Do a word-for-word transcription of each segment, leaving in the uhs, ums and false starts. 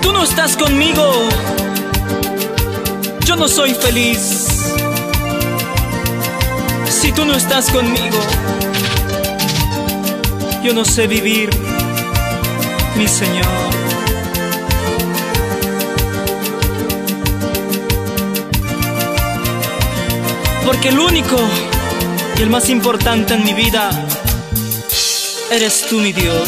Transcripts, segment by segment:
tú no estás conmigo, yo no soy feliz. Si tú no estás conmigo, yo no sé vivir, mi Señor. Porque el único y el más importante en mi vida eres tú, mi Dios.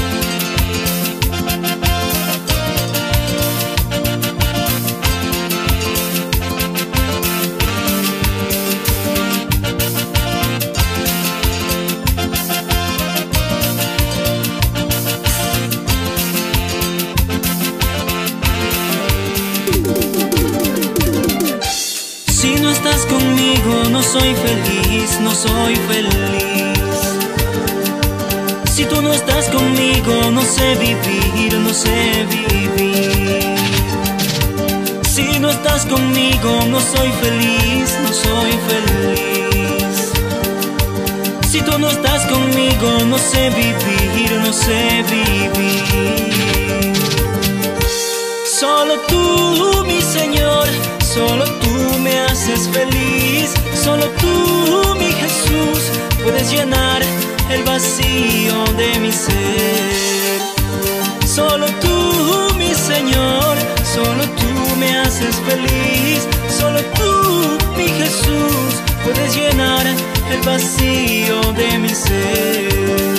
Si no estás conmigo, no soy feliz, no soy feliz. Si tú no estás conmigo, no sé vivir, no sé vivir. Si no estás conmigo, no soy feliz, no soy feliz. Si tú no estás conmigo, no sé vivir, no sé vivir. Solo tú, mi Señor, solo tú me haces feliz. Solo tú, mi Jesús, puedes llenar el vacío de mi ser. Solo tú, mi Señor, solo tú me haces feliz. Solo tú, mi Jesús, puedes llenar el vacío de mi ser.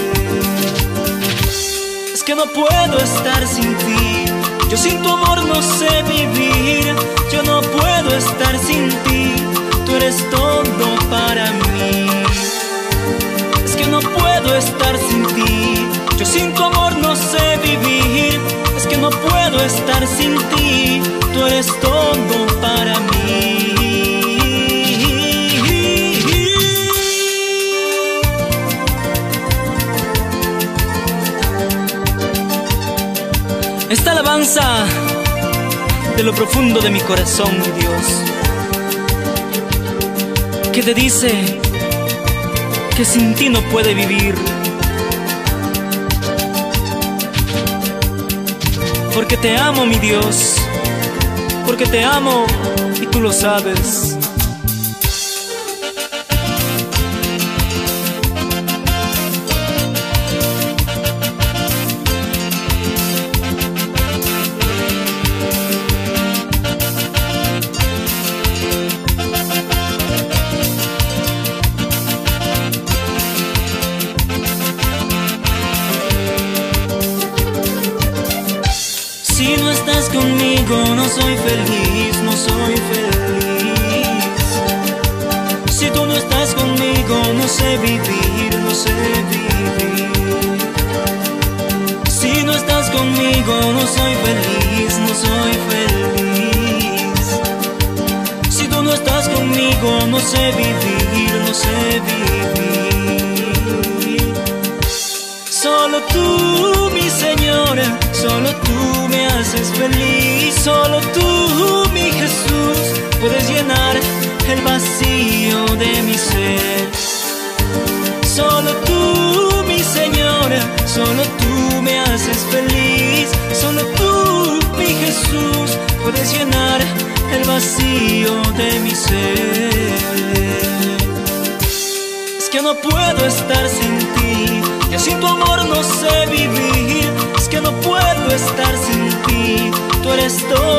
Es que no puedo estar sin ti, yo sin tu amor no sé vivir. Yo no puedo estar sin ti, tú eres todo para mí. Es que no puedo estar sin ti, yo sin tu amor no sé vivir. Es que no puedo estar sin ti, tú eres todo para mí. Esta alabanza de lo profundo de mi corazón, mi Dios, que te dice que sin ti no puede vivir. Porque te amo, mi Dios, porque te amo y tú lo sabes. Si no estás conmigo, no soy feliz, no soy feliz. Si tú no estás conmigo, no sé vivir, no sé vivir. Si no estás conmigo, no soy feliz, no soy feliz. Si tú no estás conmigo, no sé vivir, no sé vivir. Solo tú, mi Señor, solo tú me haces feliz. Solo tú, mi Jesús, puedes llenar el vacío de mi ser. Solo tú, mi Señor, solo tú me haces feliz. Solo tú, mi Jesús, puedes llenar el vacío de mi ser. Es que no puedo estar sin ti, yo sin tu amor no sé vivir. Es que no puedo estar sin ti, tú eres todo